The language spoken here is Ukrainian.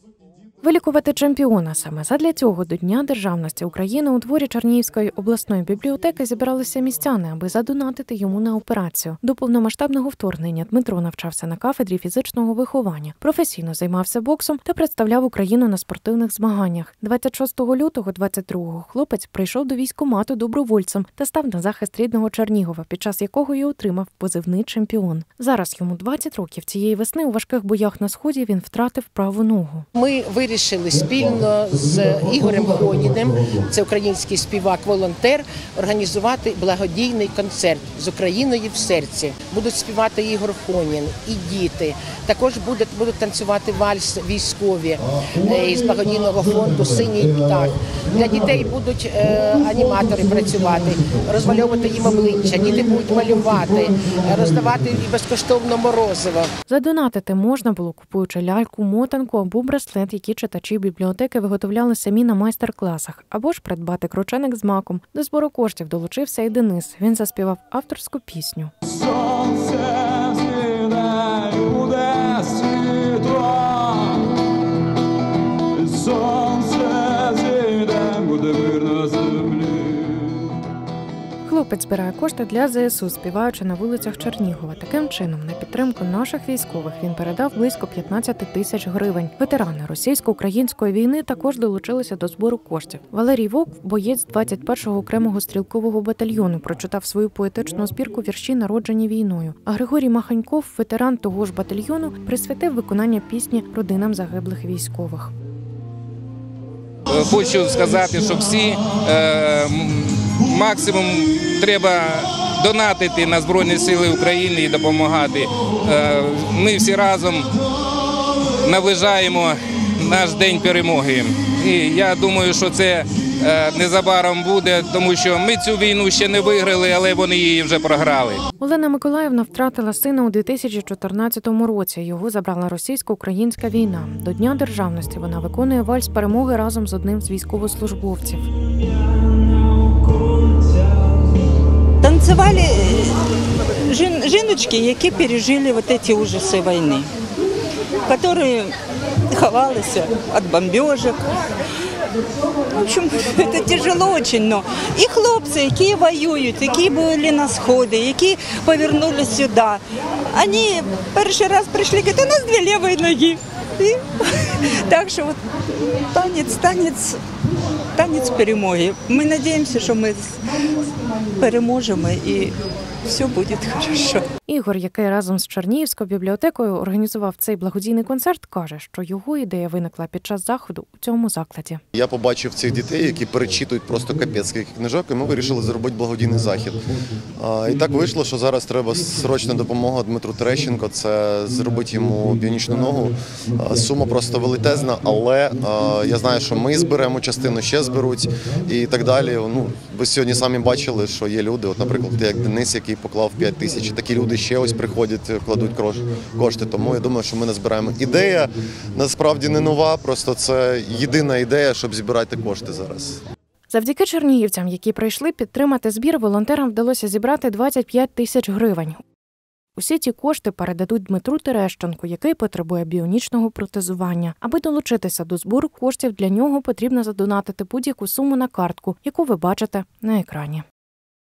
Вилікувати чемпіона. Саме задля цього до Дня державності України у дворі Чернігівської обласної бібліотеки зібралися містяни, аби задонатити йому на операцію. До повномасштабного вторгнення Дмитро навчався на кафедрі фізичного виховання, професійно займався боксом та представляв Україну на спортивних змаганнях. 26 лютого 22-го хлопець прийшов до військкомату добровольцем та став на захист рідного Чернігова, під час якого й отримав позивний «Чемпіон». Зараз йому 20 років. Цієї весни у важких боях на Сході він втратив праву ногу. Ми вирішили спільно з Ігорем Хоніним, це український співак-волонтер, організувати благодійний концерт «З Україною в серці». Будуть співати Ігор Хонін і діти. Також будуть танцювати вальс військові із благодійного фонду «Синій птах». Для дітей будуть аніматори працювати, розмальовувати їм обличчя, діти будуть малювати, роздавати безкоштовно морозиво. Задонатити можна було, купуючи ляльку, мотанку або браслет, які читачі бібліотеки виготовляли самі на майстер-класах, або ж придбати крученик з маком. До збору коштів долучився і Денис. Він заспівав авторську пісню. Хлопець збирає кошти для ЗСУ, співаючи на вулицях Чернігова. Таким чином, на підтримку наших військових він передав близько 15 тисяч гривень. Ветерани російсько-української війни також долучилися до збору коштів. Валерій Вовк, боєць 21-го окремого стрілкового батальйону, прочитав свою поетичну збірку «Вірші, народжені війною». А Григорій Маханьков, ветеран того ж батальйону, присвятив виконання пісні родинам загиблих військових. Хочу сказати, що всі максимум треба донатити на Збройні Сили України і допомагати. Ми всі разом наближаємо наш день перемоги. І я думаю, що це незабаром буде, тому що ми цю війну ще не виграли, але вони її вже програли. Олена Миколаївна втратила сина у 2014 році. Його забрала російсько-українська війна. До Дня державності вона виконує вальс перемоги разом з одним з військовослужбовців. Танцювали жіночки, які пережили ці ужаси війни, які ховалися від бомбежок. В общем, це тяжело дуже, но і хлопці, які воюють, які були на Сході, які повернулися сюди, вони перший раз прийшли, говорять, у нас дві ліві ноги. І так що танець перемоги. Ми сподіваємося, що ми переможемо і все буде добре. Ігор, який разом з Чернігівською бібліотекою організував цей благодійний концерт, каже, що його ідея виникла під час заходу у цьому закладі. Я побачив цих дітей, які перечитують просто капець скільки книжок, і ми вирішили зробити благодійний захід. І так вийшло, що зараз треба срочна допомога Дмитру Терещенко, це зробити йому біонічну ногу. Сума просто величезна, але я знаю, що ми зберемо частину, ще зберуть і так далі. Ну, ви сьогодні самі бачили, що є люди, от, наприклад, як Денис, який поклав 5 тисяч, такі люди ще ось приходять, кладуть кошти, тому я думаю, що ми назбираємо. Ідея насправді не нова, просто це єдина ідея, щоб збирати кошти зараз. Завдяки чернігівцям, які прийшли підтримати збір, волонтерам вдалося зібрати 25 тисяч гривень. Усі ці кошти передадуть Дмитру Терещенку, який потребує біонічного протезування. Аби долучитися до збору коштів, для нього потрібно задонатити будь-яку суму на картку, яку ви бачите на екрані.